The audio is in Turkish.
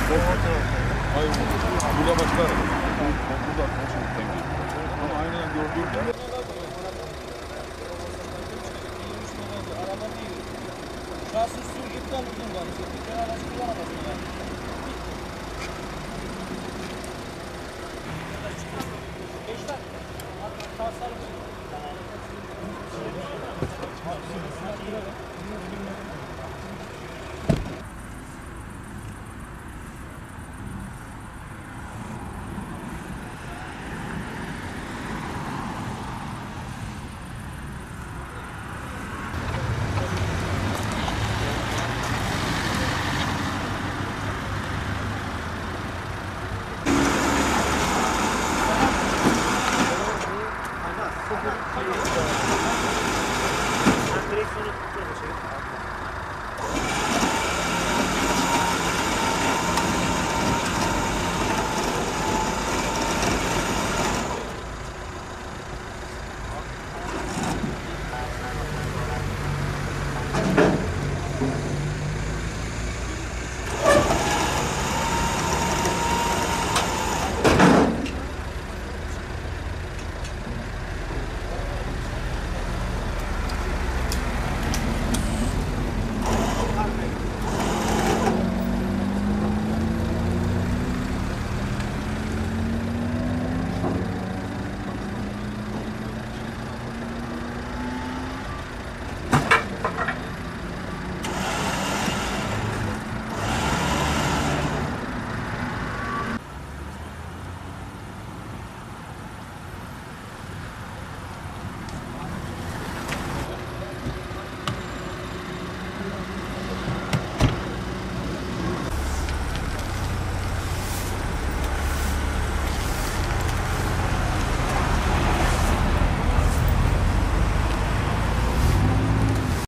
Hayır, burada başka araba. Burada arkadaşlar geliyor. Ama aynen gördüğüm gibi. Araba değil. Şahsız sürgütten uzun var. Bir kere araç kullanamazsın yani.